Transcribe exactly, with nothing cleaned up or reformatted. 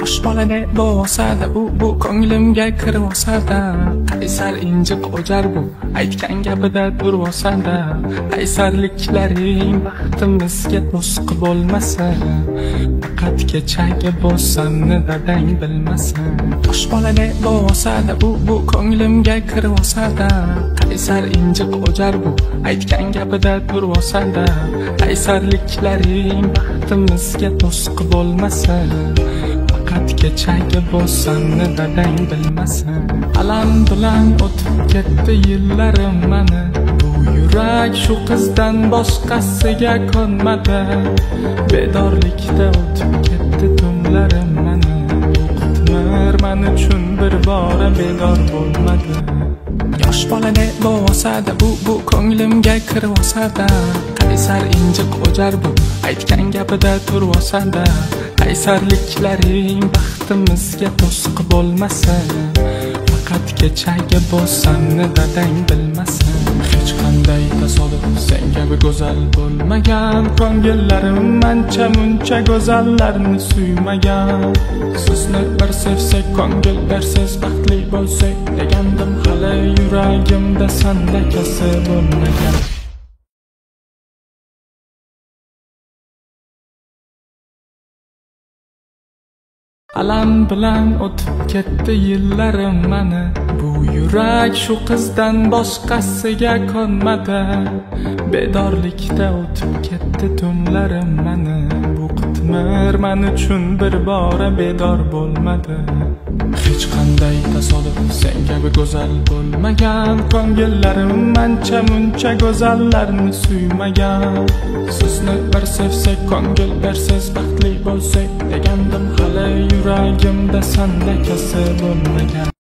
Yosh bolada bo'lsa-da u bu ko'nglimga kirib olsa-da, qaysar injiq o'jar bu aytgan gapida turib olsa-da, qaysarliklaring baxtimizga to'sqi bo'lmasa, faqat kechaga bo'lsamni dadang bilmasa. Yosh bolada bo'lsa-da u bu ko'nglimga kirib olsa-da, qaysar injiq o'jar bu aytgan gapida turib olsa-da, qaysarliklaring baxtimizga to'sqi bo'lmasa, faqat kechaga bo'lsamni dadang bilmasa. Alam bilan o'tib ketdi yillarim mani, bu yurak shu qizdan boshqasiga ko'nmadi. Bedorlikda o'tib ketdi tunlarim mani, bu qitmir men uchun bir bora bedor bo'lmadi. Yosh bolada bo'lsa-da bu bu ko'nglimga kirib olsa-da, qaysar injiq o'jar bu aytgan gapida turib olsa-da, qaysarliklaring baxtimizga to'sqi bo'lmasa, faqat kechaga bo'lsamni dadang bilmasa. Hech qanday tasodif sen kabi go'zal bo'lmagan, ko'ngillarim ancha muncha go'zallarni suymagan. Sizni bir sevsak, ko'ngil bersiz, baxtli bo'lsak degandim, hali yuragimda sandakasi bo'lmagan. Alam bilan o'tib ketdi yillarim mani, bu yurak shu qizdan boshqasiga ko'nmadi. Bedorlikda o'tib ketdi tunlarim mani, bu qitmir men uchun bir bora bedor bo'lmadi. Hech qanday tasodif sen kabi go'zal bo'lmagan, ko'ngillarim ancha muncha go'zallarni suymagan. Sizni bir sevsak, ko'ngil bersiz, baxtli bo'lsak degandim, hali yuragimda sandakasi bo'lmagan.